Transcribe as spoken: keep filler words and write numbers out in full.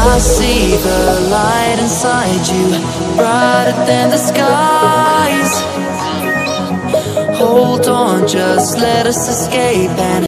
I see the light inside you, brighter than the skies. Hold on, just let us escape and